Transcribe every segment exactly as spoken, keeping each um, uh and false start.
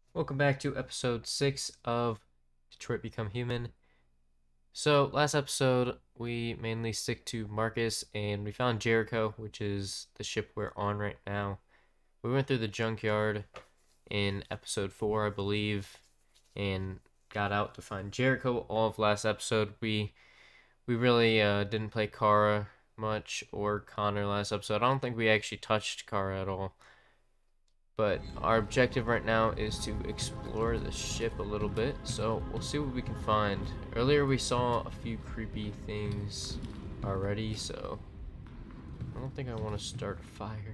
Welcome back to episode six of Detroit Become Human. So, last episode, we mainly stick to Marcus and we found Jericho, which is the ship we're on right now. We went through the junkyard in episode four, I believe, and got out to find Jericho. All of last episode, we we really uh, didn't play Kara much or Connor last episode. I don't think we actually touched Kara at all. But our objective right now is to explore the ship a little bit, so we'll see what we can find. Earlier we saw a few creepy things already, so I don't think I want to start a fire.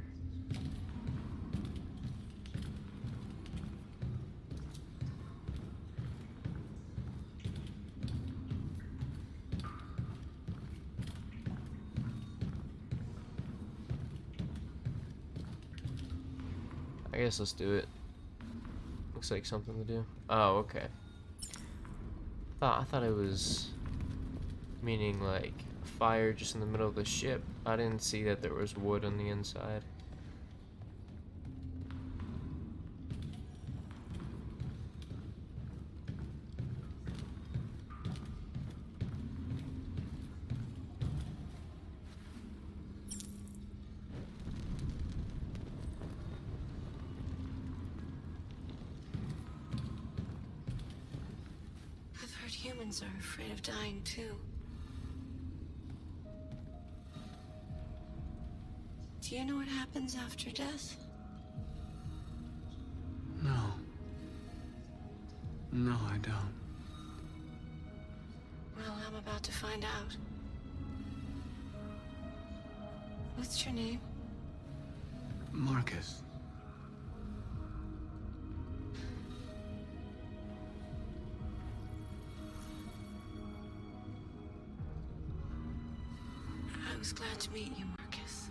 I guess let's do it. Looks like something to do. Oh, okay. Thought I thought it was meaning like a fire just in the middle of the ship. I didn't see that there was wood on the inside. I've heard humans are afraid of dying too. Do you know what happens after death? No. No, I don't. Well, I'm about to find out. What's your name? Marcus. I was glad to meet you, Marcus.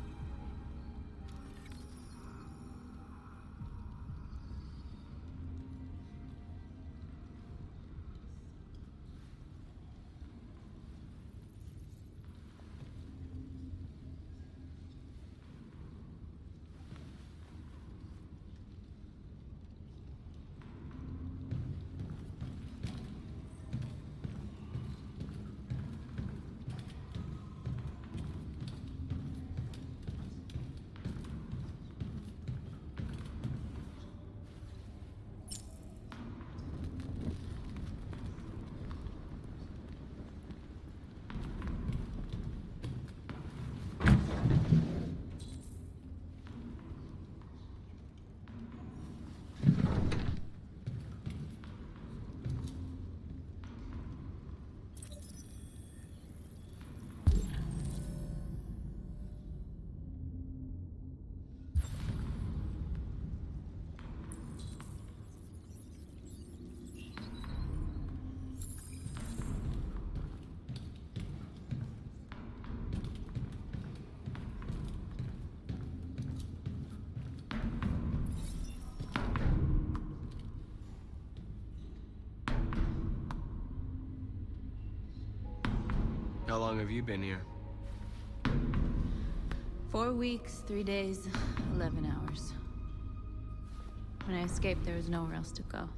How long have you been here? Four weeks, three days, eleven hours. When I escaped, there was nowhere else to go.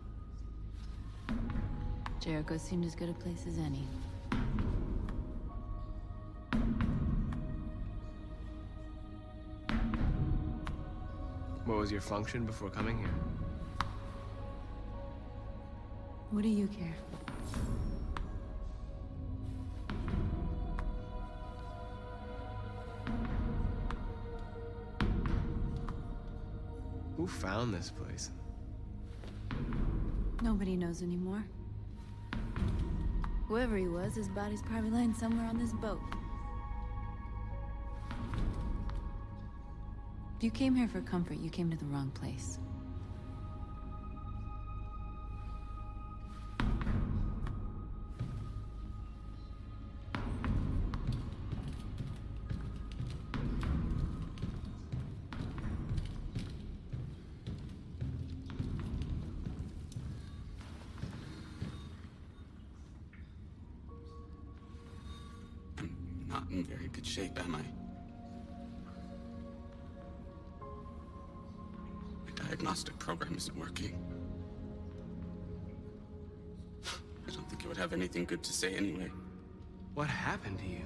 Jericho seemed as good a place as any. What was your function before coming here? What do you care? Who found this place? Nobody knows anymore. Whoever he was, his body's probably lying somewhere on this boat. If you came here for comfort, you came to the wrong place. Not in very good shape, am I? My diagnostic program isn't working. I would have anything good to say anyway. What happened to you?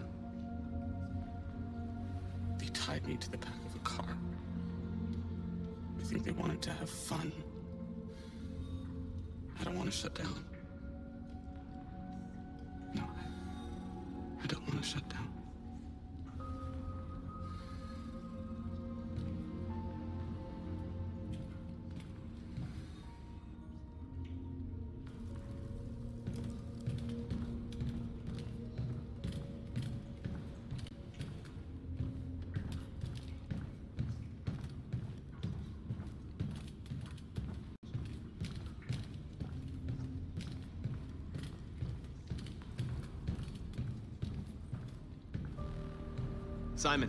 They tied me to the back of a car. I think they wanted to have fun. I don't want to shut down. No, I, I don't want to shut down. Simon.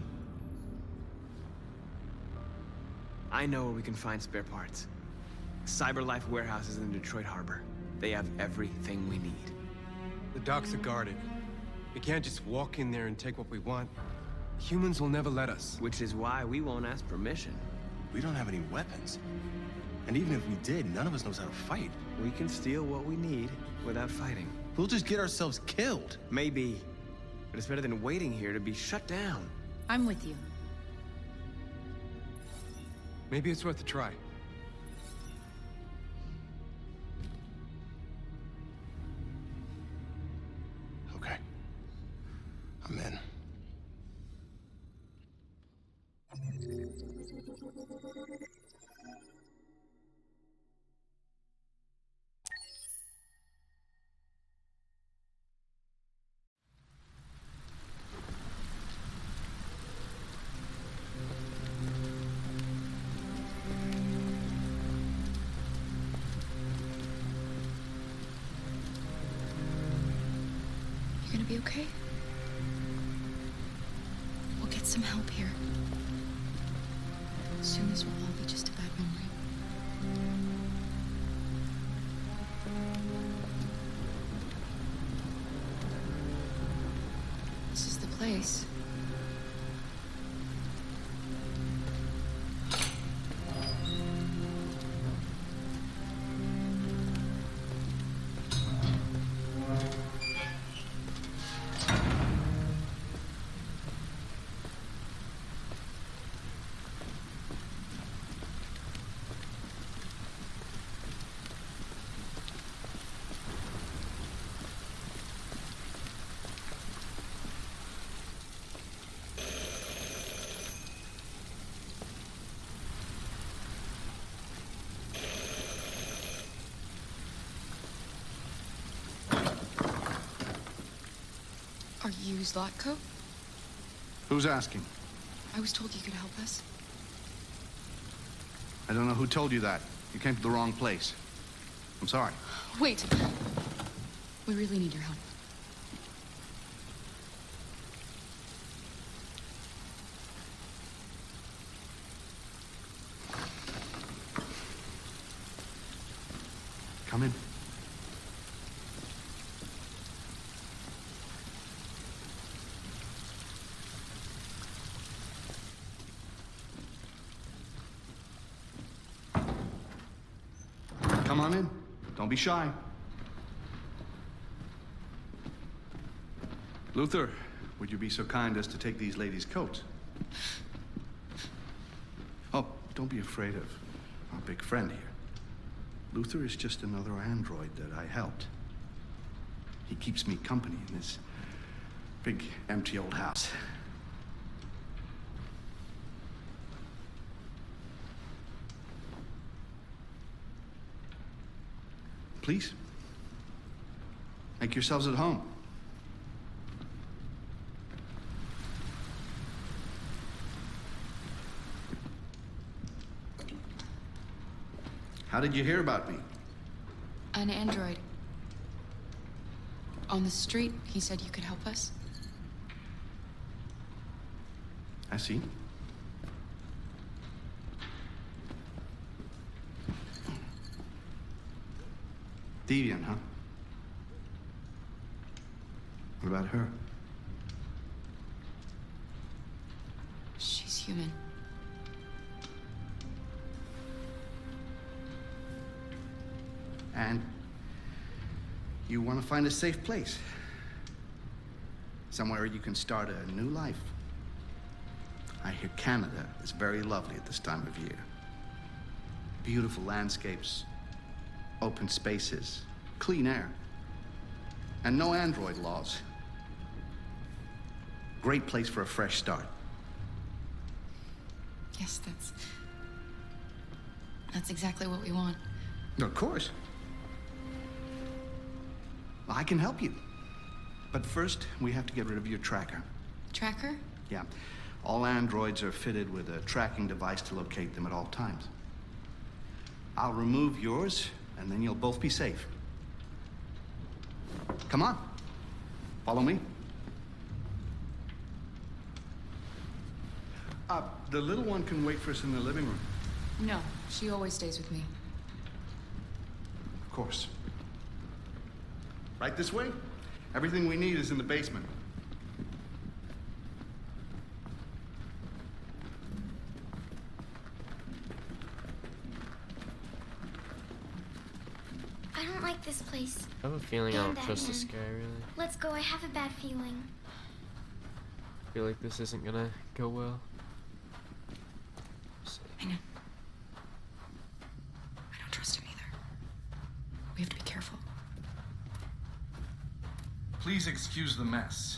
I know where we can find spare parts. CyberLife warehouses in Detroit Harbor. They have everything we need. The docks are guarded. We can't just walk in there and take what we want. Humans will never let us. Which is why we won't ask permission. We don't have any weapons. And even if we did, none of us knows how to fight. We can steal what we need without fighting. We'll just get ourselves killed. Maybe. But it's better than waiting here to be shut down. I'm with you. Maybe it's worth a try. Okay. I'm in. You gonna be okay? We'll get some help here. Soon this will all be just a bad memory. This is the place. Are you Zlatko? Who's asking? I was told you could help us. I don't know who told you that. You came to the wrong place. I'm sorry. Wait. We really need your help. Come in. Come on in. Don't be shy. Luther, would you be so kind as to take these ladies' coats? Oh, don't be afraid of our big friend here. Luther is just another android that I helped. He keeps me company in this big, empty old house. Please, make yourselves at home. How did you hear about me? An android. On the street, he said you could help us. I see. Deviant, huh? What about her? She's human. And You want to find a safe place. Somewhere you can start a new life. I hear Canada is very lovely at this time of year. Beautiful landscapes, open spaces, clean air, and no android laws. Great place for a fresh start. Yes, that's... That's exactly what we want. Of course. I can help you. But first, we have to get rid of your tracker. Tracker? Yeah. All androids are fitted with a tracking device to locate them at all times. I'll remove yours, and then you'll both be safe. Come on. Follow me. Uh, the little one can wait for us in the living room. No, she always stays with me. Of course. Right this way? Everything we need is in the basement. I don't like this place. I have a feeling I And don't trust this Batman. guy, really. Let's go. I have a bad feeling. I feel like this isn't gonna go well. I know. I don't trust him either. We have to be careful. Please excuse the mess.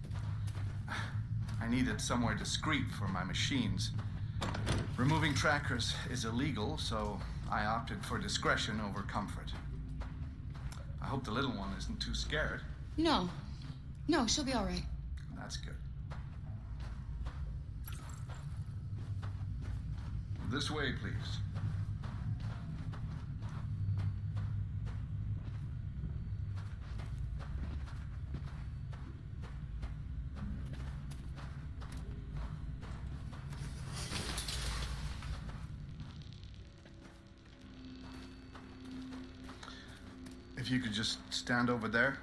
I needed somewhere discreet for my machines. Removing trackers is illegal, so I opted for discretion over comfort. I hope the little one isn't too scared. No. No, she'll be all right. That's good. This way, please. If you could just stand over there.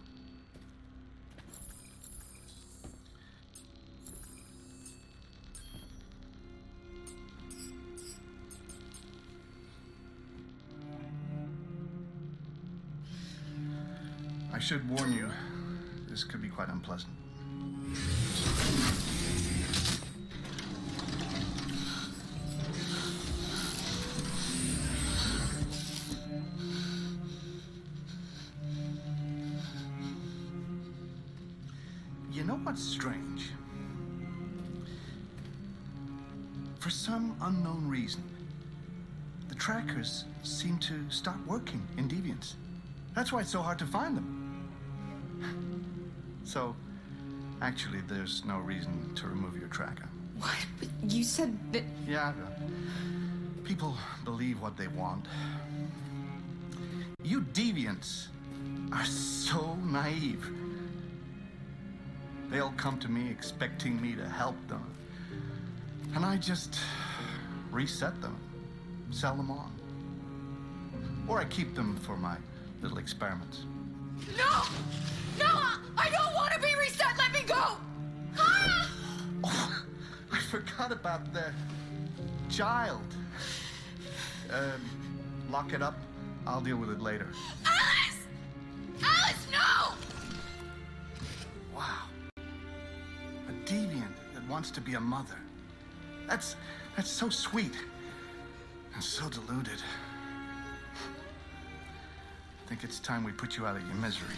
I should warn you, this could be quite unpleasant. You know what's strange? For some unknown reason, the trackers seem to stop working in Deviants. That's why it's so hard to find them. So, actually, there's no reason to remove your tracker. What? But you said that... Yeah, I know. People believe what they want. You Deviants are so naive. They'll come to me expecting me to help them. And I just reset them, sell them on. Or I keep them for my little experiments. No! No! I don't want to be reset! Let me go! Ah! Oh, I forgot about the child. Um, lock it up. I'll deal with it later. Alice! Alice, no! Wow. A deviant that wants to be a mother. That's that's so sweet. And so deluded. I think it's time we put you out of your misery.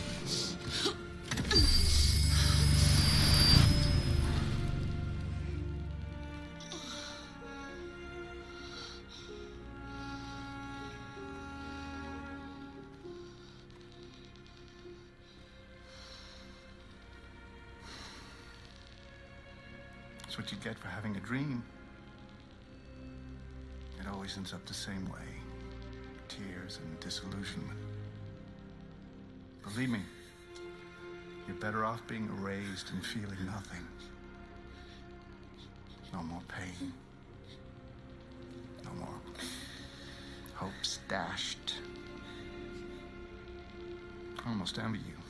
That's what you get for having a dream. It always ends up the same way. Tears and disillusionment. Believe me, you're better off being erased and feeling nothing. No more pain. No more hopes dashed. I almost envy you.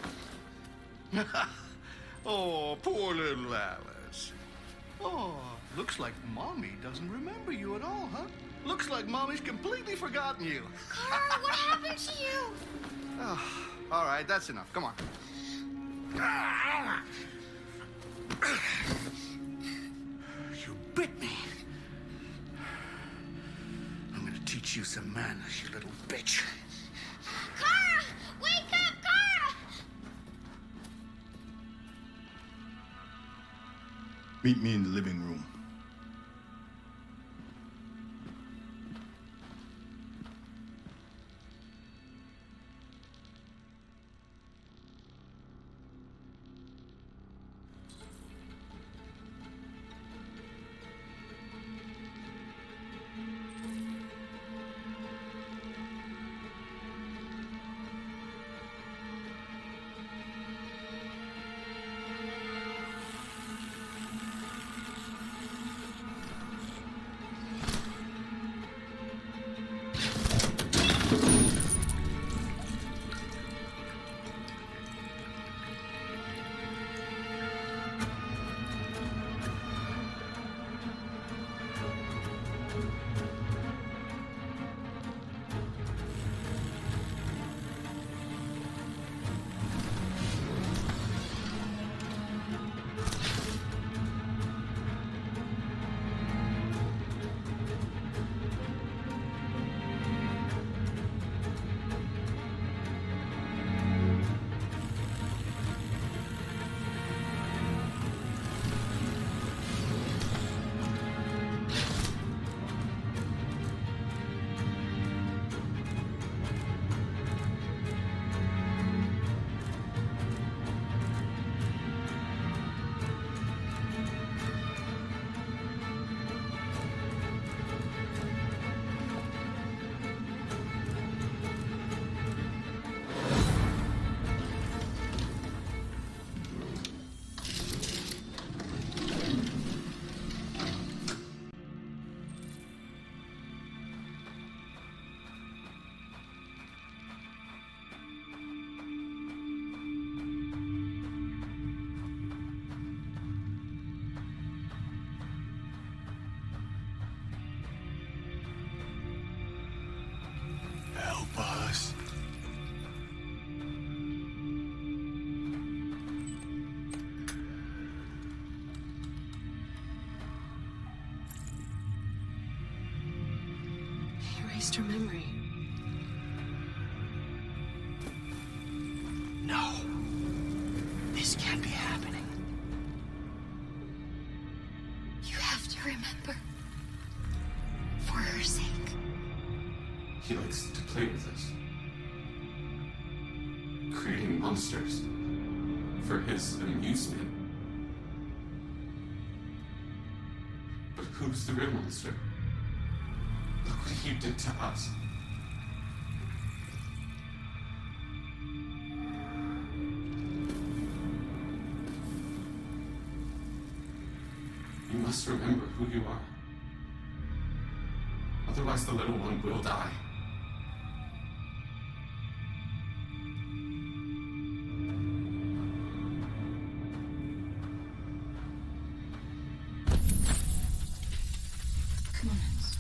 Kara! Oh, poor little Alice. Oh. Looks like Mommy doesn't remember you at all, huh? Looks like Mommy's completely forgotten you. Carl, what happened to you? Oh, all right, that's enough. Come on. You bit me. I'm gonna teach you some manners, you little bitch. Carl! Wake up, Carl! Meet me in the living room. Help us. He erased her memory. No. This can't be happening. You have to remember. For her sake. He likes to play with us. Creating monsters for his amusement. But who's the real monster? Look what he did to us. You must remember who you are. Otherwise, the little one will die. Come on, Max.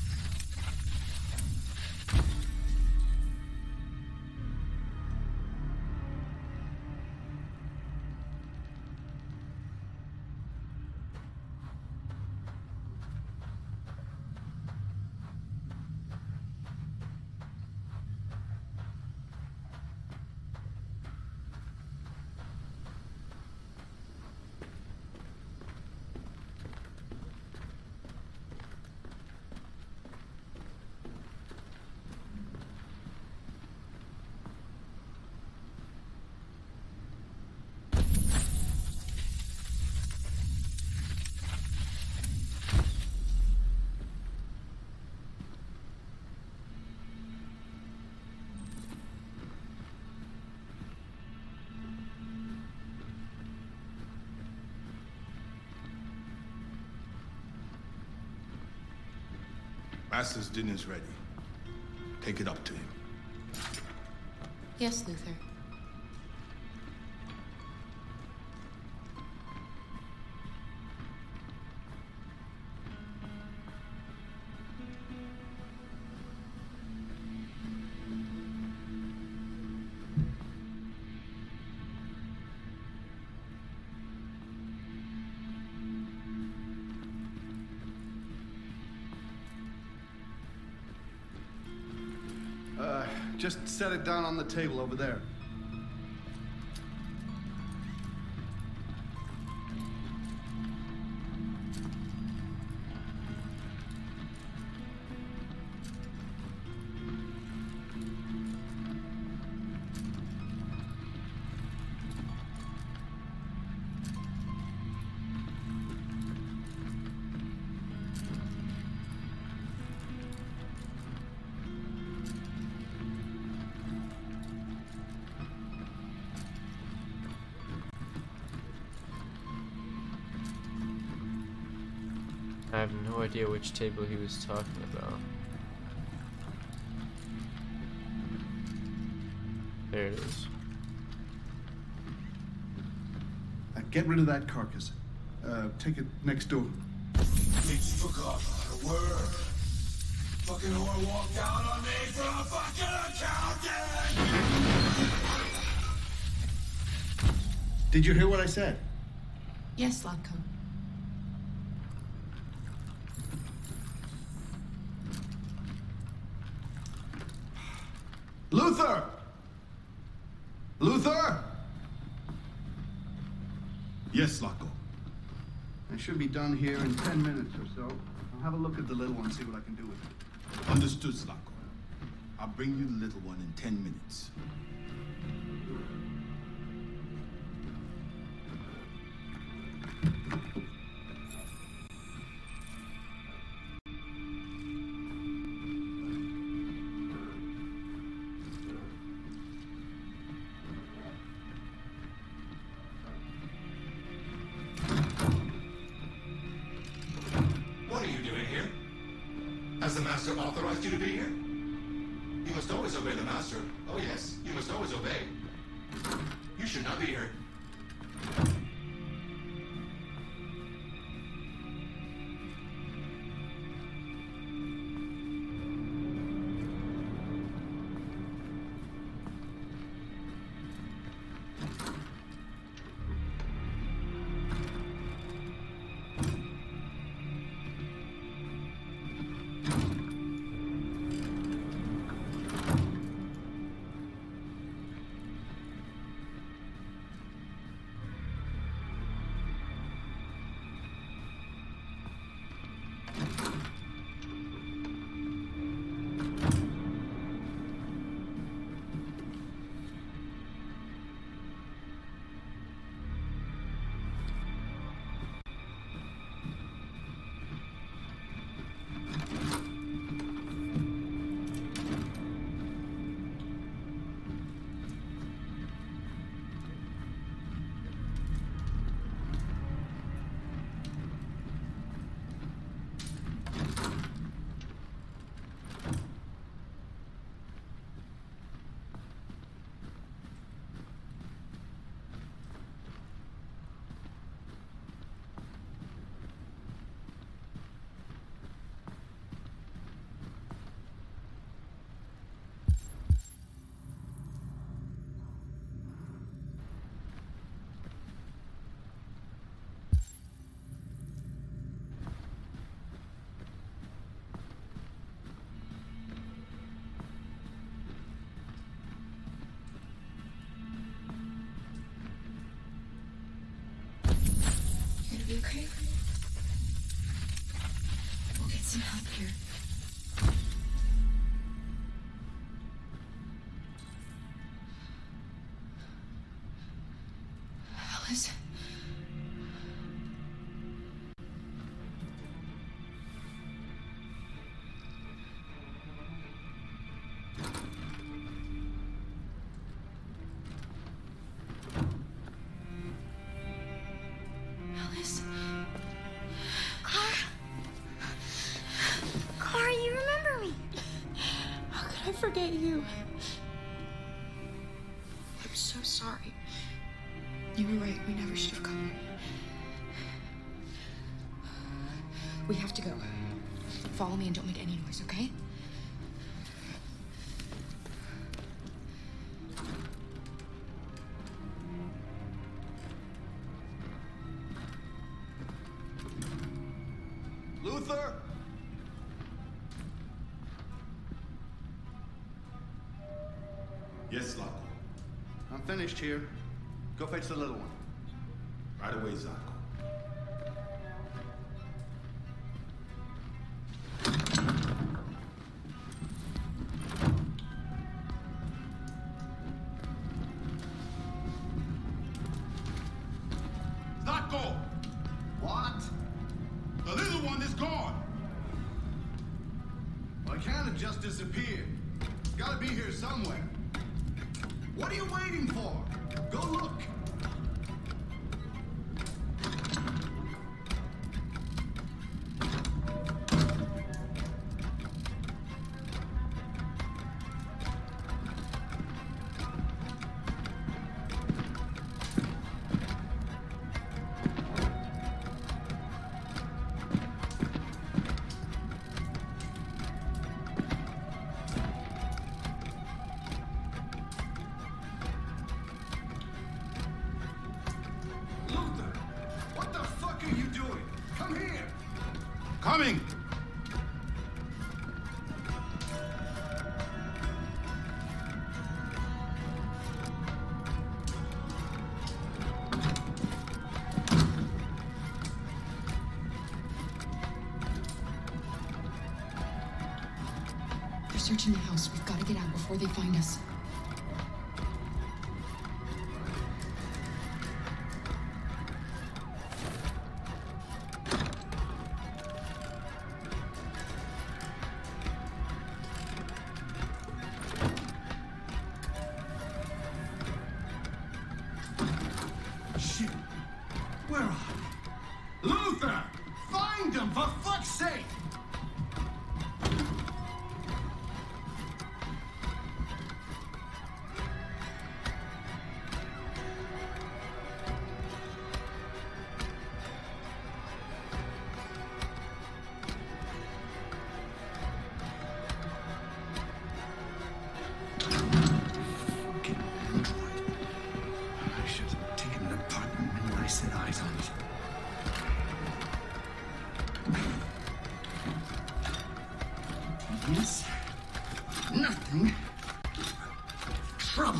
Master's dinner's ready. Take it up to him. Yes, Luther. Just set it down on the table over there. I have no idea which table he was talking about. There it is. Uh, get rid of that carcass. Uh, take it next door. Bitch forgot how to work. Fucking whore walked out on me for a fucking accountant! Did you hear what I said? Yes, Latko. Luther! Luther! Yes, Latko. I should be done here in ten minutes or so. I'll have a look at the little one, see what I can do with it. Understood, Slavko. I'll bring you the little one in ten minutes. What are you doing here? Has the Master authorized you to be here? You must always obey the Master. Oh yes, you must always obey. You should not be here. You okay? We'll get some help here. Alice? Alice? Clara? Clara, you remember me? How could I forget you? I'm so sorry. You were right. We never should have come. We have to go. Follow me and don't make any noise, okay? Luther! Yes, Zlatko. I'm finished here. Go fetch the little one. Right away, Zlatko. Zlatko! What? The little one is gone! Well, it can't have just disappeared. It's gotta be here somewhere. What are you waiting for? Go look. Coming! They're searching the house. We've got to get out before they find us. Shit. Where are they? Luther! Find them, for fuck's sake! Set eyes on it. Yes. Nothing. Trouble.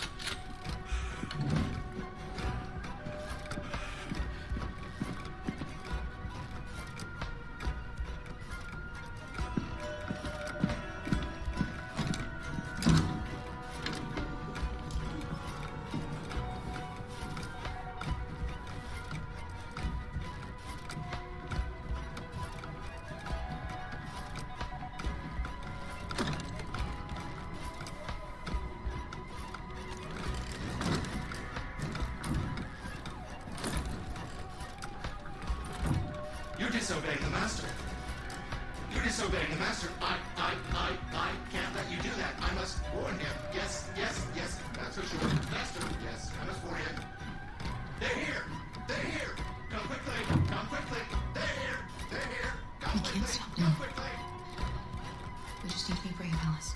You're disobeying the master. You're disobeying the master. I, I, I, I can't let you do that. I must warn him. Yes, yes, yes. That's for sure. Master, yes, I must warn him. They're here. They're here. Come quickly. Come quickly. They're here. They're here. Come We quickly. can't stop Come now. quickly. We just need to be brave, Alice.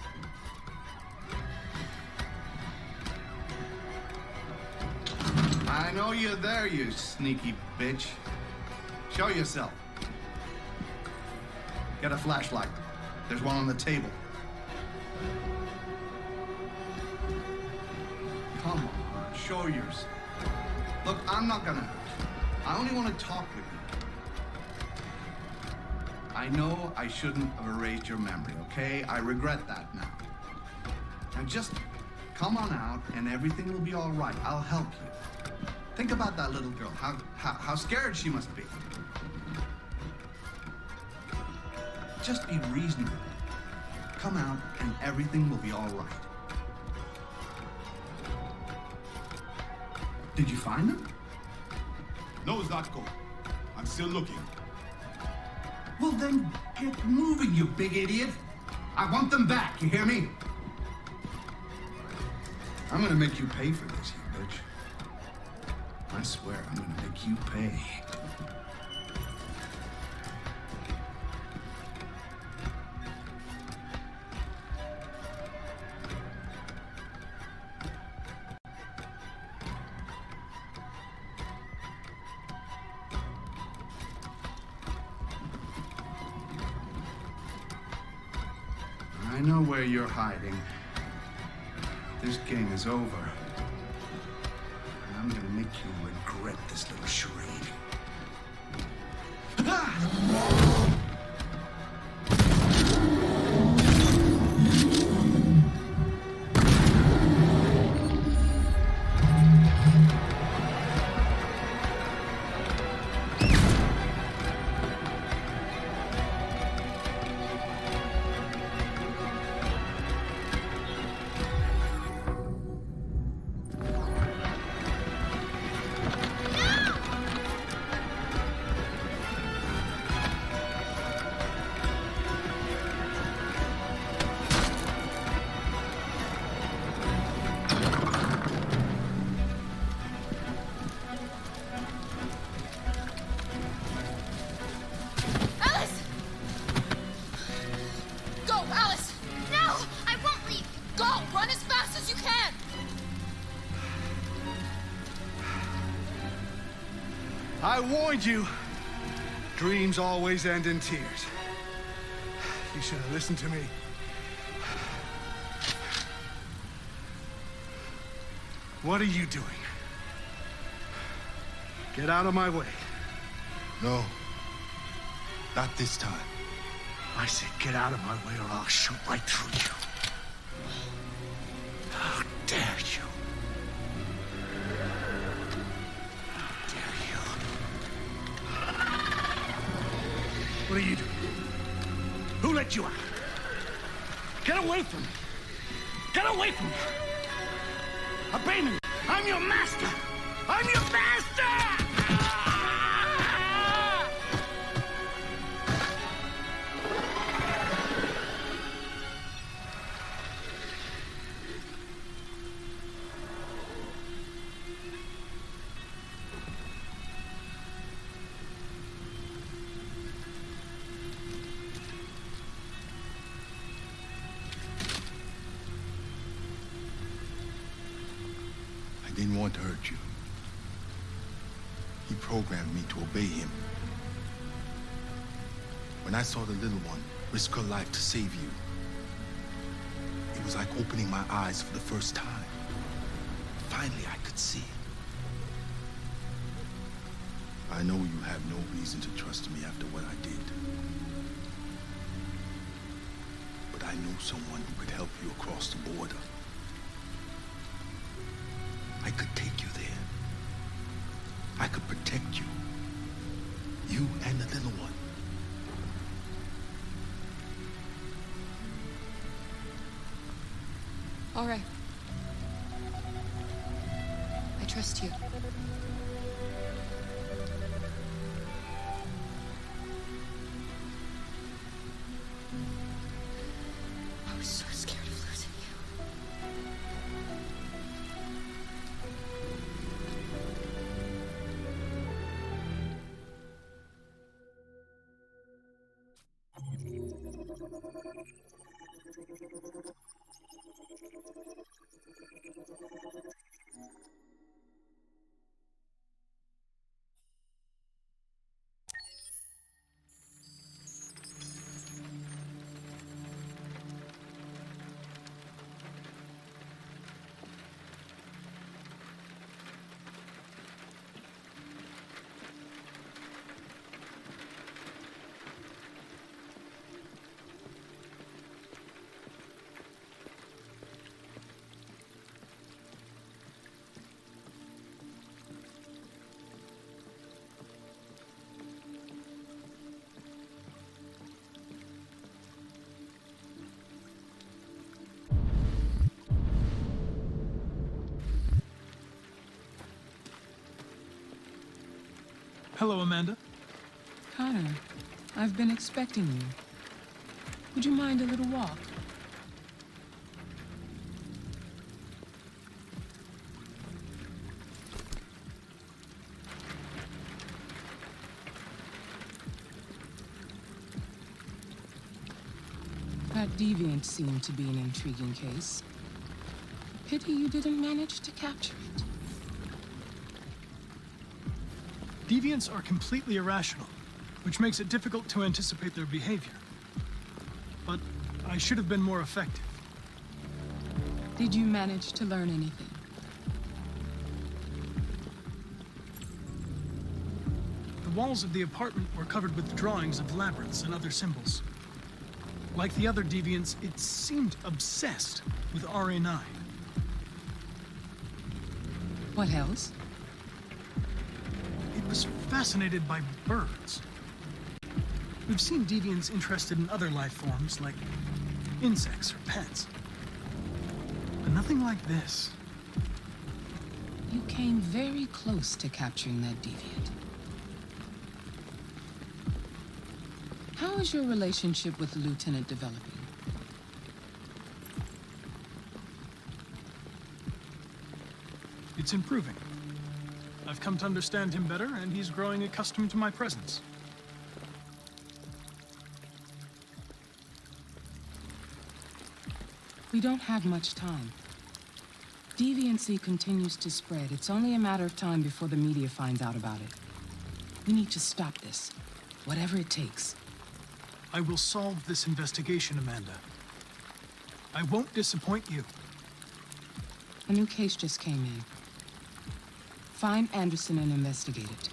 I know you're there, you sneaky bitch. Show yourself. Get a flashlight. There's one on the table. Come on, show yours. Look, I'm not gonna hurt you. I only want to talk with you. I know I shouldn't have erased your memory, okay? I regret that now. Now just come on out and everything will be all right. I'll help you. Think about that little girl, how, how, how scared she must be. Just be reasonable. Come out and everything will be all right. Did you find them? No, Zlatko. I'm still looking. Well then, get moving, you big idiot. I want them back, you hear me? I'm gonna make you pay for this, you bitch. I swear, I'm gonna make you pay. I know where you're hiding. This game is over. And I'm gonna make you regret this little charade. I warned you. Dreams always end in tears. You should have listened to me. What are you doing? Get out of my way. No. Not this time. I said get out of my way or I'll shoot right through you. How dare you? What are you doing? Who let you out? Get away from me! Get away from me! Obey me! I'm your master! I'm your master! I didn't want to hurt you. He programmed me to obey him. When I saw the little one risk her life to save you, it was like opening my eyes for the first time. Finally, I could see. I know you have no reason to trust me after what I did. But I know someone who could help you across the border. I could take you there. I could protect you. You and the little one. All right. I trust you. I was so scared of losing you. Hello, Amanda. Connor, I've been expecting you. Would you mind a little walk? That deviant seemed to be an intriguing case. Pity you didn't manage to capture it. Deviants are completely irrational, which makes it difficult to anticipate their behavior. But I should have been more effective. Did you manage to learn anything? The walls of the apartment were covered with drawings of labyrinths and other symbols. Like the other deviants, it seemed obsessed with R A nine. What else? It was fascinated by birds. We've seen deviants interested in other life forms, like insects or pets. But nothing like this. You came very close to capturing that deviant. How is your relationship with the Lieutenant developing? It's improving. I've come to understand him better, and he's growing accustomed to my presence. We don't have much time. Deviancy continues to spread. It's only a matter of time before the media finds out about it. We need to stop this, whatever it takes. I will solve this investigation, Amanda. I won't disappoint you. A new case just came in. Find Anderson and investigate it.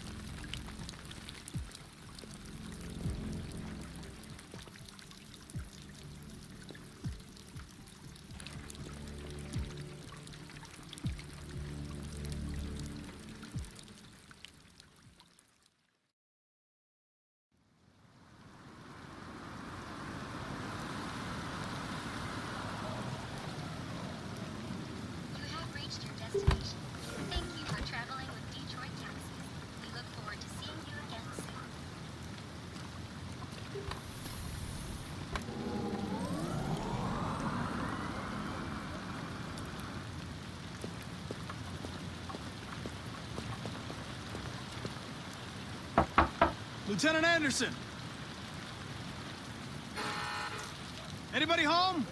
Lieutenant Anderson! Anybody home?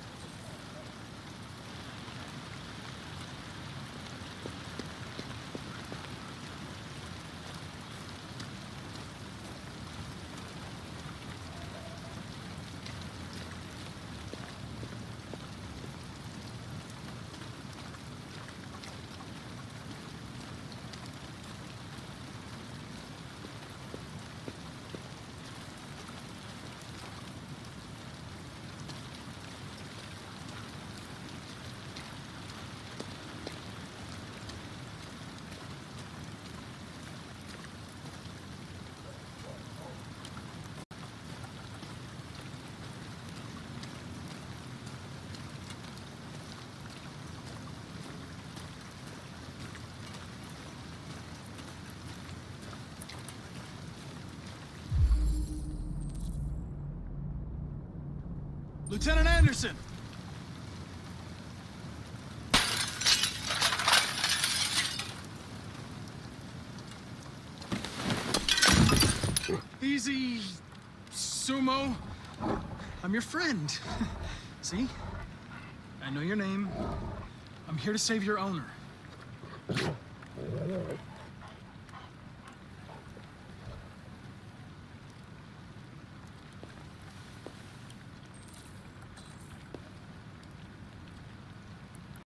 Lieutenant Anderson! Easy, Sumo. I'm your friend. See? I know your name. I'm here to save your owner.